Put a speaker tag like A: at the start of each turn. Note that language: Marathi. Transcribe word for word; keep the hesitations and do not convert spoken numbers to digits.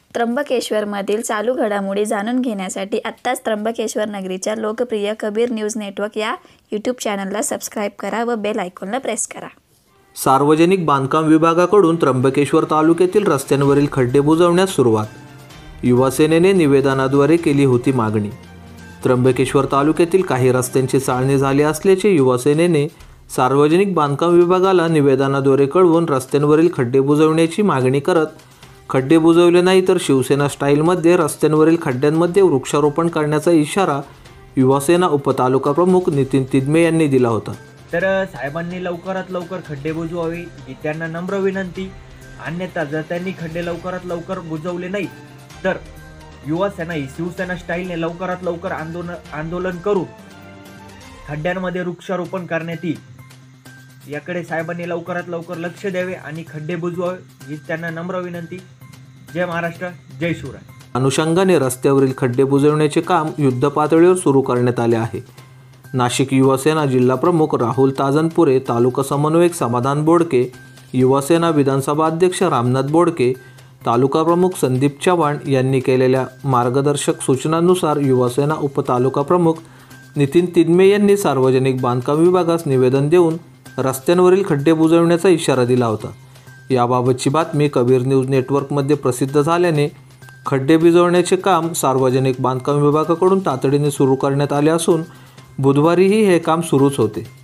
A: त्र्यंबकेश्वरमधील चालू घडामोडी जाणून घेण्यासाठी आत्ताच त्र्यंबकेश्वर नगरीच्या लोकप्रिय कबीर न्यूज नेटवर्क या यूट्यूब चॅनलला सबस्क्राईब करा व बेल आयकॉनला प्रेस करा।
B: सार्वजनिक बांधकाम विभागाकडून त्र्यंबकेश्वर तालुक्यातील रस्त्यांवरील खड्डे बुजवण्यास सुरुवात। युवासेनेने निवेदनाद्वारे केली होती मागणी। त्र्यंबकेश्वर तालुक्यातील काही रस्त्यांची चाळणी झाली असल्याचे युवासेनेने सार्वजनिक बांधकाम विभागाला निवेदनाद्वारे कळवून रस्त्यांवरील खड्डे बुजवण्याची मागणी करत, खड्डे बुजवले नाही तर शिवसेना स्टाईलमध्ये रस्त्यांवरील खड्ड्यांमध्ये वृक्षारोपण करण्याचा इशारा युवासेना उपतालुका प्रमुख नितीन तिदमे यांनी दिला होता।
C: तर साहेबांनी लवकरात लवकर खड्डे बुजवावे ही त्यांना नम्र विनंती। अन्यथा जर त्यांनी खड्डे लवकरात लवकर बुजवले नाही तर युवासेना ही शिवसेना स्टाईलने लवकरात लवकर आंदोलन आंदोलन करून खड्ड्यांमध्ये वृक्षारोपण करण्यात येईल। याकडे साहेबांनी लवकरात लवकर लक्ष द्यावे आणि खड्डे बुजवावे ही त्यांना नम्र विनंती। जय महाराष्ट्र, जय शिवराय।
B: अनुषंगाने रस्त्यावरील खड्डे बुजवण्याचे काम युद्ध पातळीवर सुरू करण्यात आले आहे। नाशिक युवासेना जिल्हा प्रमुख राहुल ताजनपुरे, तालुका समन्वयक समाधान बोडके, युवासेना विधानसभा अध्यक्ष रामनाथ बोडके, तालुका प्रमुख संदीप चव्हाण यांनी केलेल्या मार्गदर्शक सूचनांनुसार युवासेना उपतालुका प्रमुख नितीन तिदमे यांनी सार्वजनिक बांधकाम विभागास निवेदन देऊन रस्त्यांवरील खड्डे बुजवण्याचा इशारा दिला होता। याबाबतची बातमी कबीर न्यूज नेटवर्कमध्ये प्रसिद्ध झाल्याने खड्डे बुजवण्याचे काम सार्वजनिक बांधकाम विभागाकडून तातडीने सुरू करण्यात आले असून बुधवारीही हे काम सुरूच होते।